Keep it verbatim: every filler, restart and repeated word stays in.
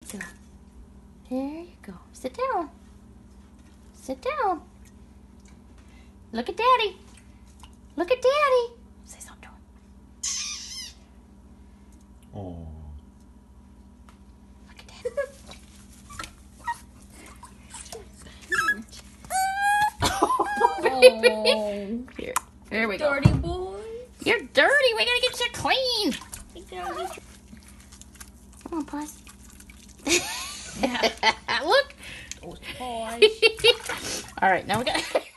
go. There you go. Sit down. Sit down. Look at Daddy. Look at Daddy. Say something to him. Oh. Look at Daddy. Oh, Here. There we go. dirty boy. You're dirty. We gotta get you clean. Come on, Puss. Yeah. Look. Those boys. All right, now we got.